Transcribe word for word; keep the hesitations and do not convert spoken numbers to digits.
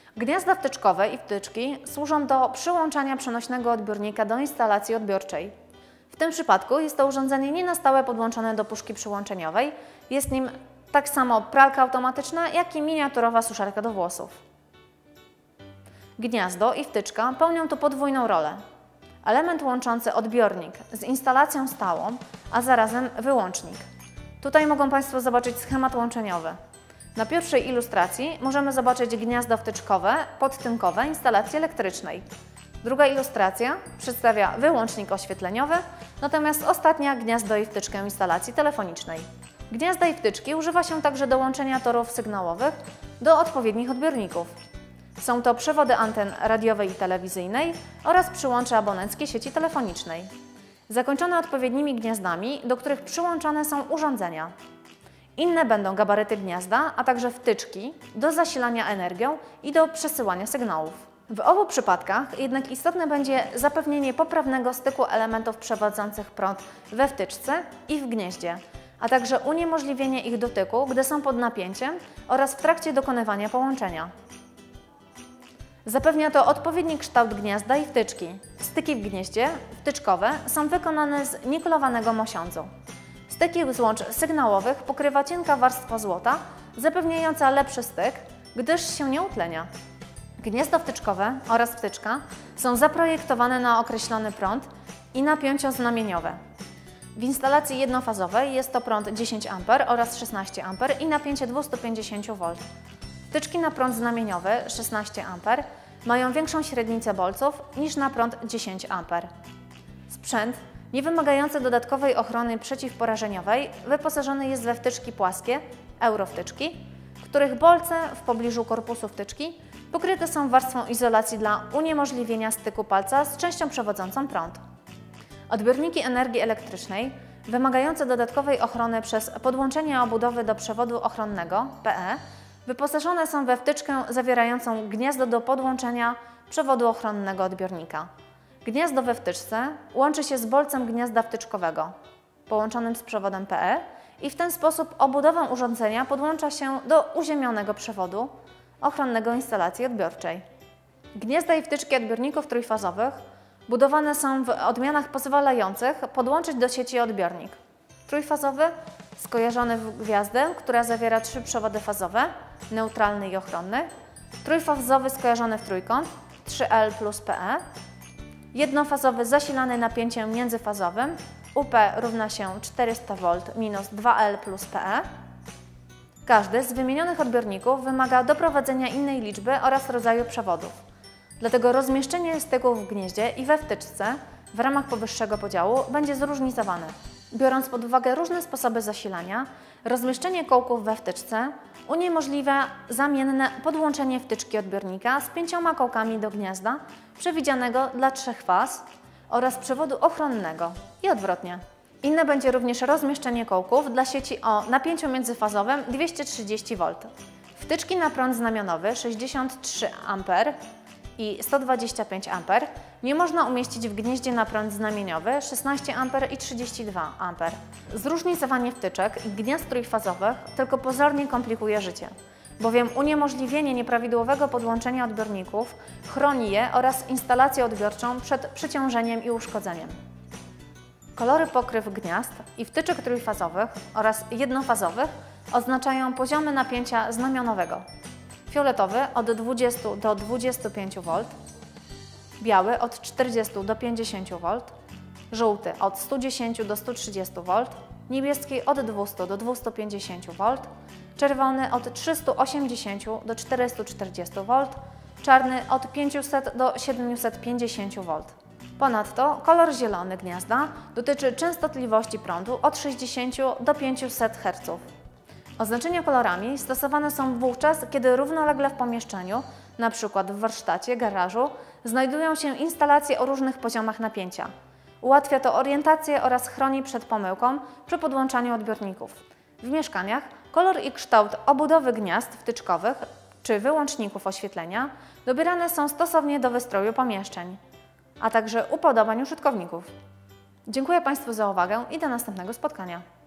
Gniazda wtyczkowe i wtyczki służą do przyłączania przenośnego odbiornika do instalacji odbiorczej. W tym przypadku jest to urządzenie nie na stałe podłączone do puszki przyłączeniowej. Jest nim tak samo pralka automatyczna, jak i miniaturowa suszarka do włosów. Gniazdo i wtyczka pełnią tu podwójną rolę. Element łączący odbiornik z instalacją stałą, a zarazem wyłącznik. Tutaj mogą Państwo zobaczyć schemat łączeniowy. Na pierwszej ilustracji możemy zobaczyć gniazdo wtyczkowe, podtynkowe instalacji elektrycznej. Druga ilustracja przedstawia wyłącznik oświetleniowy, natomiast ostatnia gniazdo i wtyczkę instalacji telefonicznej. Gniazda i wtyczki używa się także do łączenia torów sygnałowych do odpowiednich odbiorników. Są to przewody anten radiowej i telewizyjnej oraz przyłącze abonenckie sieci telefonicznej, zakończone odpowiednimi gniazdami, do których przyłączane są urządzenia. Inne będą gabaryty gniazda, a także wtyczki do zasilania energią i do przesyłania sygnałów. W obu przypadkach jednak istotne będzie zapewnienie poprawnego styku elementów przewodzących prąd we wtyczce i w gnieździe, a także uniemożliwienie ich dotyku, gdy są pod napięciem oraz w trakcie dokonywania połączenia. Zapewnia to odpowiedni kształt gniazda i wtyczki. Styki w gnieździe wtyczkowe są wykonane z nikulowanego mosiądzu. Styki złącz sygnałowych pokrywa cienka warstwa złota, zapewniająca lepszy styk, gdyż się nie utlenia. Gniazdo wtyczkowe oraz wtyczka są zaprojektowane na określony prąd i napięcioznamieniowe. W instalacji jednofazowej jest to prąd dziesięć amperów oraz szesnaście amperów i napięcie dwieście pięćdziesiąt wolt. Wtyczki na prąd znamieniowy szesnaście amperów mają większą średnicę bolców niż na prąd dziesięć amperów. Sprzęt nie wymagający dodatkowej ochrony przeciwporażeniowej wyposażony jest we wtyczki płaskie, eurowtyczki, których bolce w pobliżu korpusu wtyczki pokryte są warstwą izolacji dla uniemożliwienia styku palca z częścią przewodzącą prąd. Odbiorniki energii elektrycznej wymagające dodatkowej ochrony przez podłączenie obudowy do przewodu ochronnego P E wyposażone są we wtyczkę zawierającą gniazdo do podłączenia przewodu ochronnego odbiornika. Gniazdo we wtyczce łączy się z bolcem gniazda wtyczkowego połączonym z przewodem P E i w ten sposób obudowę urządzenia podłącza się do uziemionego przewodu ochronnego instalacji odbiorczej. Gniazda i wtyczki odbiorników trójfazowych budowane są w odmianach pozwalających podłączyć do sieci odbiornik trójfazowy skojarzony w gwiazdę, która zawiera trzy przewody fazowe, neutralny i ochronny, trójfazowy skojarzony w trójkąt, trzy L plus P E, jednofazowy zasilany napięciem międzyfazowym, U P równa się czterysta wolt minus dwa L plus P E. Każdy z wymienionych odbiorników wymaga doprowadzenia innej liczby oraz rodzaju przewodów. Dlatego rozmieszczenie styków w gnieździe i we wtyczce w ramach powyższego podziału będzie zróżnicowane. Biorąc pod uwagę różne sposoby zasilania, rozmieszczenie kołków we wtyczce uniemożliwia zamienne podłączenie wtyczki odbiornika z pięcioma kołkami do gniazda przewidzianego dla trzech faz oraz przewodu ochronnego i odwrotnie. Inne będzie również rozmieszczenie kołków dla sieci o napięciu międzyfazowym dwieście trzydzieści wolt. Wtyczki na prąd znamionowy sześćdziesiąt trzy ampery i sto dwadzieścia pięć amperów nie można umieścić w gnieździe na prąd znamieniowy szesnaście amperów i trzydzieści dwa ampery. Zróżnicowanie wtyczek i gniazd trójfazowych tylko pozornie komplikuje życie, bowiem uniemożliwienie nieprawidłowego podłączenia odbiorników chroni je oraz instalację odbiorczą przed przeciążeniem i uszkodzeniem. Kolory pokryw gniazd i wtyczek trójfazowych oraz jednofazowych oznaczają poziomy napięcia znamionowego. Fioletowy od dwudziestu do dwudziestu pięciu wolt, biały od czterdziestu do pięćdziesięciu wolt, żółty od stu dziesięciu do stu trzydziestu wolt, niebieski od dwustu do dwustu pięćdziesięciu wolt, czerwony od trzystu osiemdziesięciu do czterystu czterdziestu wolt, czarny od pięciuset do siedmiuset pięćdziesięciu wolt. Ponadto kolor zielony gniazda dotyczy częstotliwości prądu od sześćdziesięciu do pięciuset herców. Oznaczenia kolorami stosowane są wówczas, kiedy równolegle w pomieszczeniu, np. w warsztacie, garażu, znajdują się instalacje o różnych poziomach napięcia. Ułatwia to orientację oraz chroni przed pomyłką przy podłączaniu odbiorników. W mieszkaniach kolor i kształt obudowy gniazd wtyczkowych czy wyłączników oświetlenia dobierane są stosownie do wystroju pomieszczeń, a także upodobań użytkowników. Dziękuję Państwu za uwagę i do następnego spotkania.